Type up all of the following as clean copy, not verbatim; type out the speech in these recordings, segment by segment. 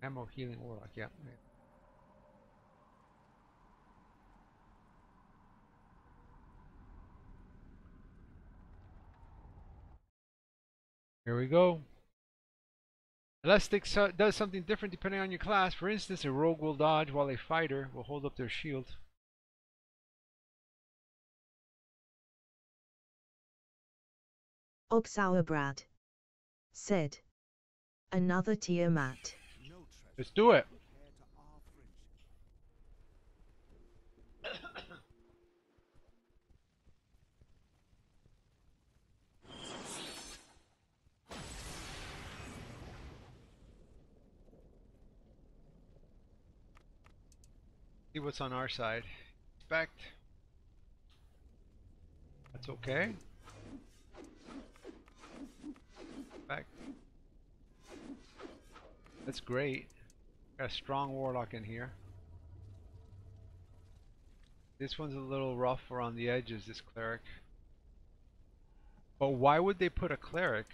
Ammo healing warlock, yeah. Here we go. Elastic does something different depending on your class. For instance, a rogue will dodge while a fighter will hold up their shield. Oxauerbrad said. Another Tiamat. Let's do it. See what's on our side. Expect. That's okay. Expect. That's great. Got a strong warlock in here. This one's a little rough around the edges, this cleric. But why would they put a cleric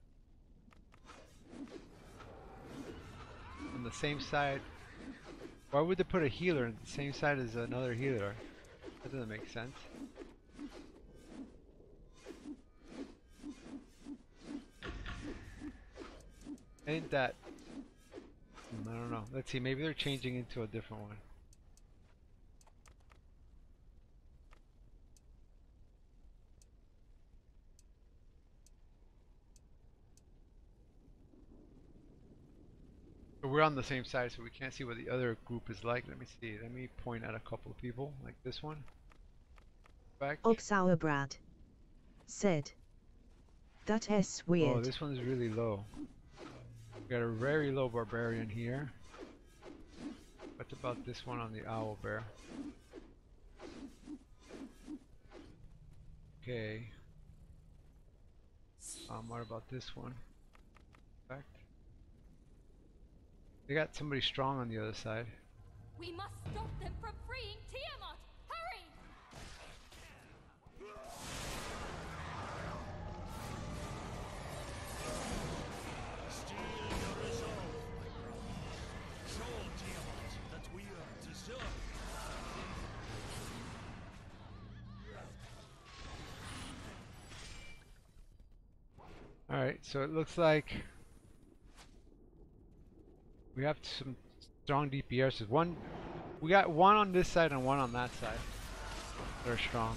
on the same side? Why would they put a healer on the same side as another healer? That doesn't make sense. Ain't that? I don't know. Let's see. Maybe they're changing into a different one. But we're on the same side, so we can't see what the other group is like. Let me see. Let me point at a couple of people, like this one. Back. Oxauerbrad said. That is weird. Oh, this one's really low. We got a very low barbarian here. What about this one on the owl bear? Okay. What about this one? Back. They got somebody strong on the other side. We must stop them from freeing Tiamat! Hurry! Steel your resolve, my brother. Show Tiamat that we are deserved. Alright, so it looks like we have some strong DPSs. We got one on this side and one on that side. They're strong.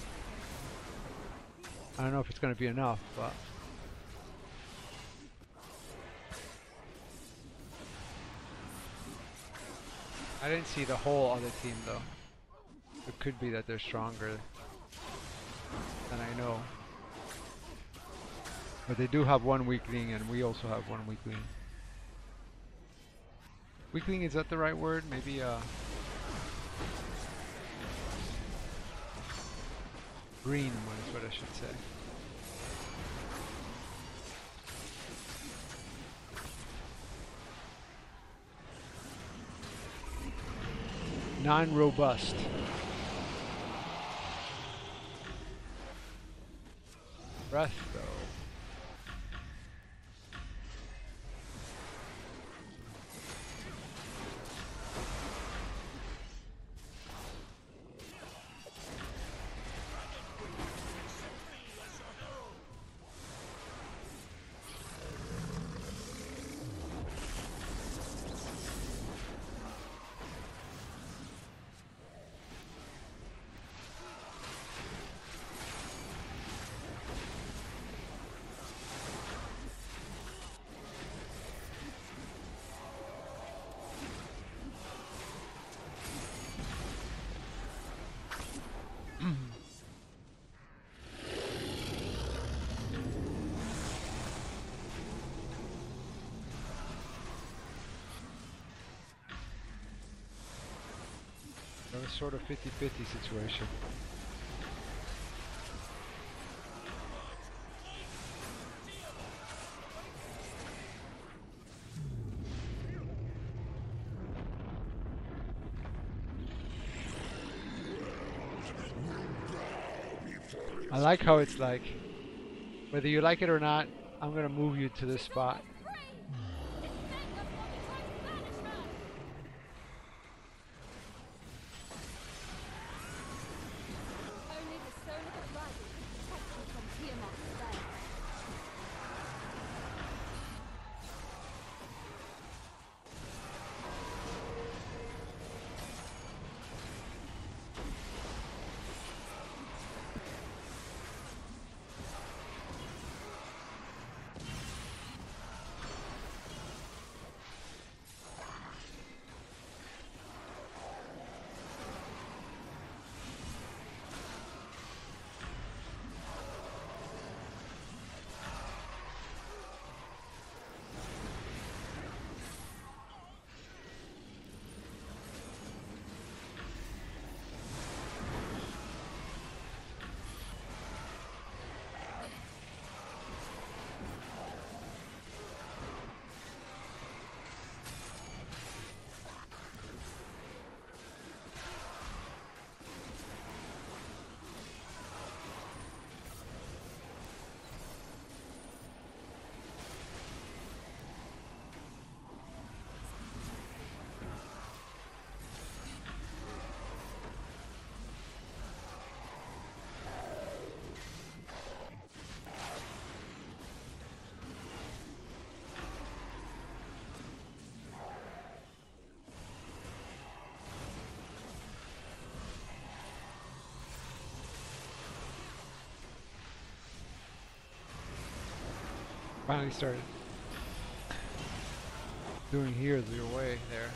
I don't know if it's going to be enough, but I didn't see the whole other team though. It could be that they're stronger than I know. But they do have one weakling and we also have one weakling. Weakling, is that the right word? Maybe green one is what I should say. Non-robust. Breath though. A sort of 50-50 situation. I like how it's like, whether you like it or not, I'm gonna move you to this spot. Finally started doing here's your way there.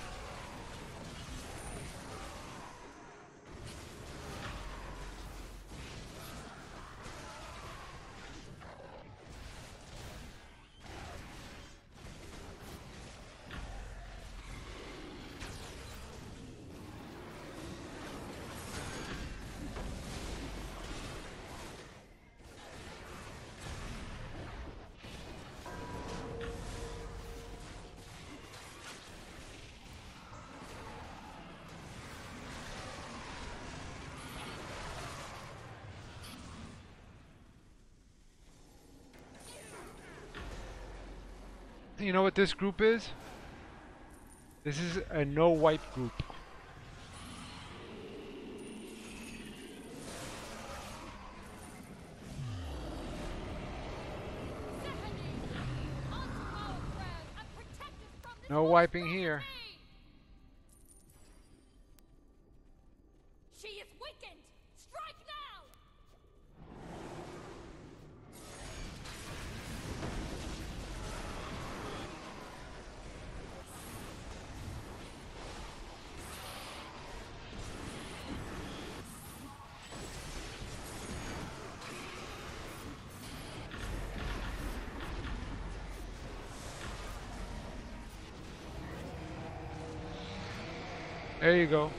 You know what this group is? This is a no wipe group. No wiping here. She is weakened. Strike now. There you go.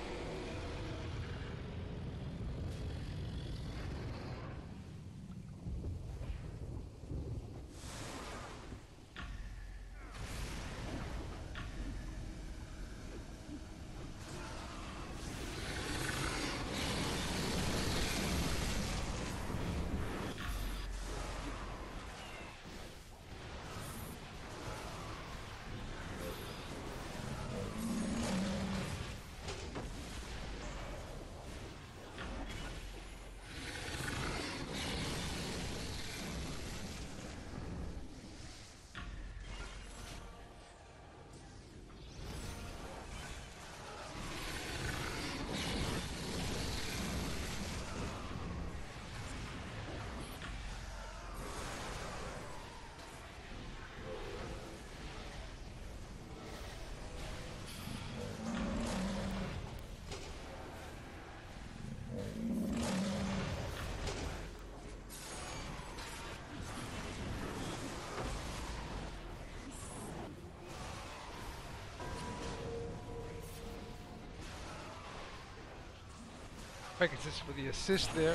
Pegasus for the assist there.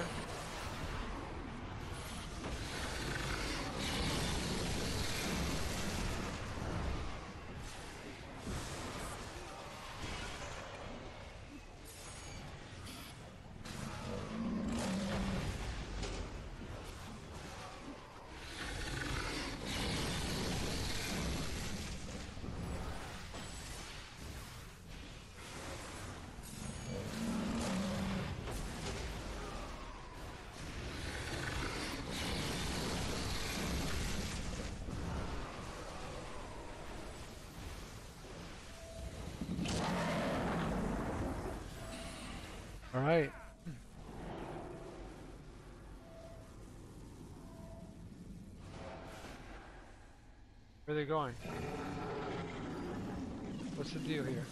All right. Where are they going? What's the deal here?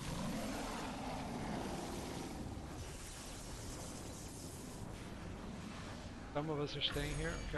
Some of us are staying here, okay?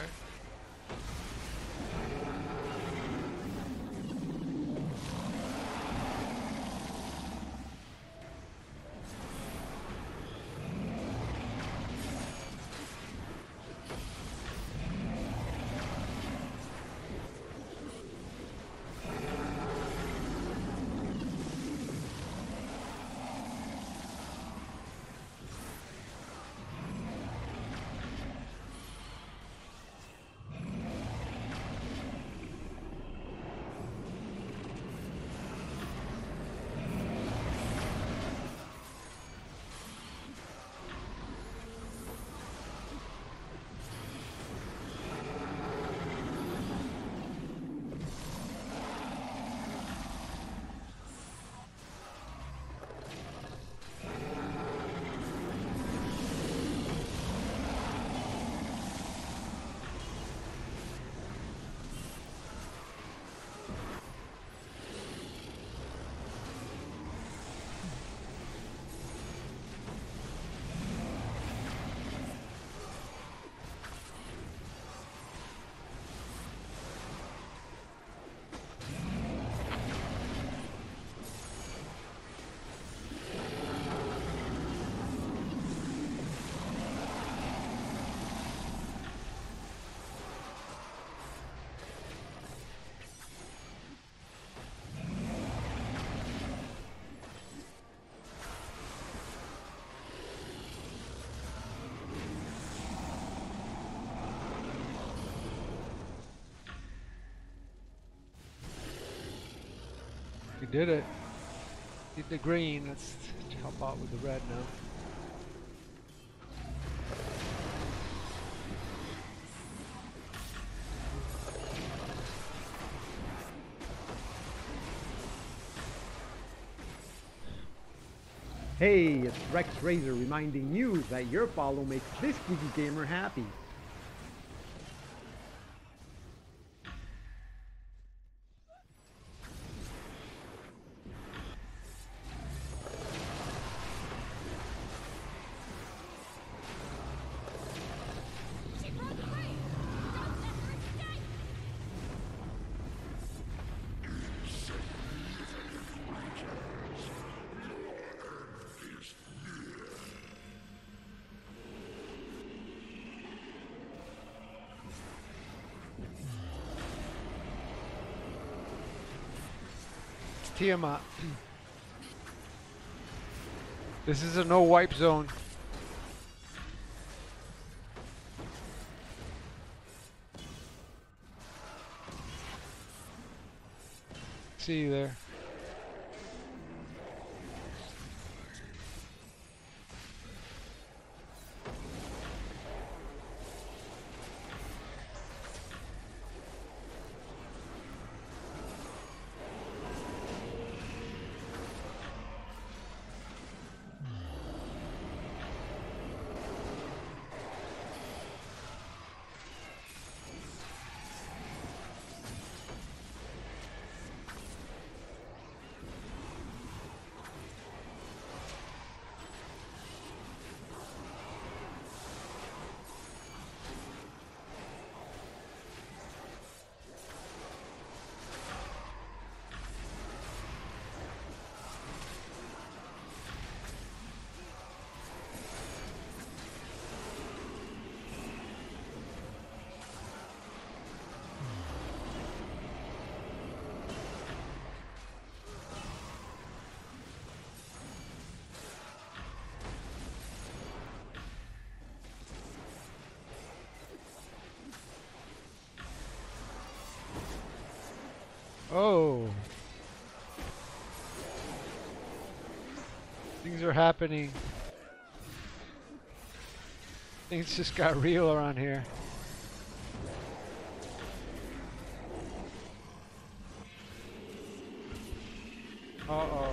We did it. Did the green. Let's help out with the red now. Hey, it's Rex Razor reminding you that your follow makes this geeky gamer happy. She broke free! Don't let her escape! It's Tiamat. This is a no wipe zone. See you there. Oh. Things are happening. Things just got real around here. Uh-oh.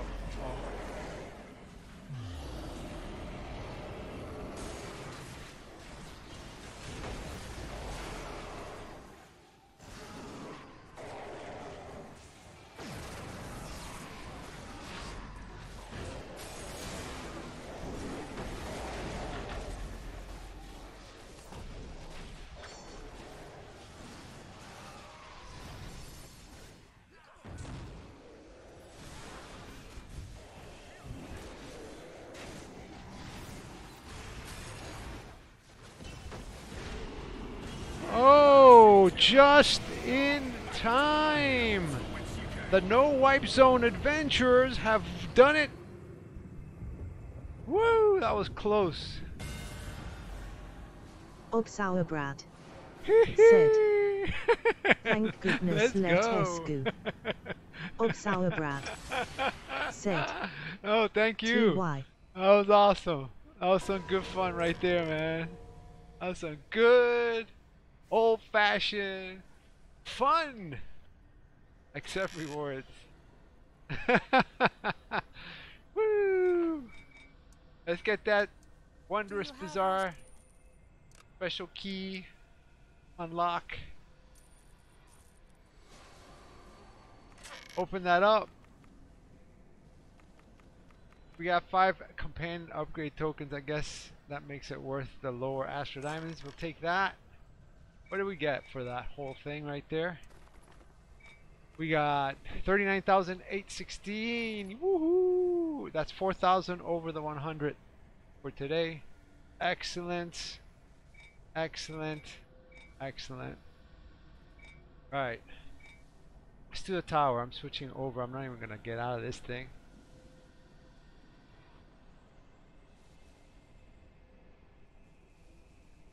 Oh, just in time. The No Wipe Zone adventurers have done it. Woo, that was close. Obsauerbrad said, thank Let's goodness let go. us go. Obsauerbrad said, Oh, thank you. TY. That was awesome. That was some good fun right there, man. That was some good old-fashioned fun. Except rewards. Woo! Let's get that wondrous You have bazaar special key unlock. Open that up. We got 5 companion upgrade tokens. I guess that makes it worth the lower Astro Diamonds. We'll take that. What do we get for that whole thing right there? We got 39,816. Woohoo! That's 4,000 over the 100 for today. Excellent. Excellent. Excellent. Alright. Let's do the tower. I'm switching over. I'm not even going to get out of this thing.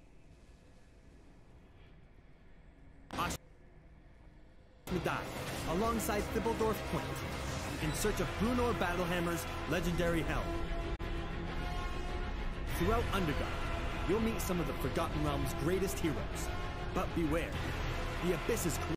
Me die. alongside Thibbledorf Point, in search of Brunor Battlehammer's legendary helm. Throughout Underdark, you'll meet some of the Forgotten Realm's greatest heroes. But beware, the Abyss is